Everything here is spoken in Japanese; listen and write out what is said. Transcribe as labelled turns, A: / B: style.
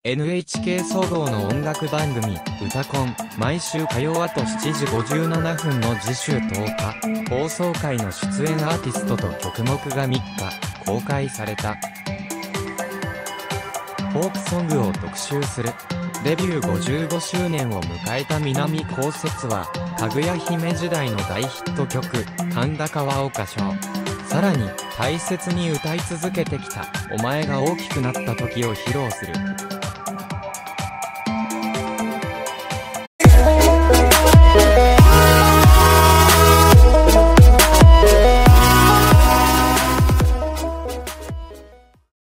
A: NHK 総合の音楽番組、うたコン、毎週火曜あと7時57分の次週10日、放送回の出演アーティストと曲目が3日、公開された。フォークソングを特集する。デビュー55周年を迎えた南こうせつは、かぐや姫時代の大ヒット曲、神田川岡賞。さらに、大切に歌い続けてきた、お前が大きくなった時を披露する。